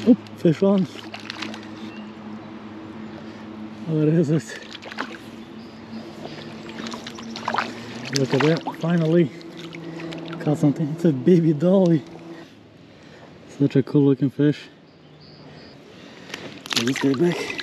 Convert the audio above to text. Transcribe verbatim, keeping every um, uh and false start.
Oh, fish on. What is it? Look at that, finally caught something. It's a baby dolly. Such a cool looking fish. Put this guy back.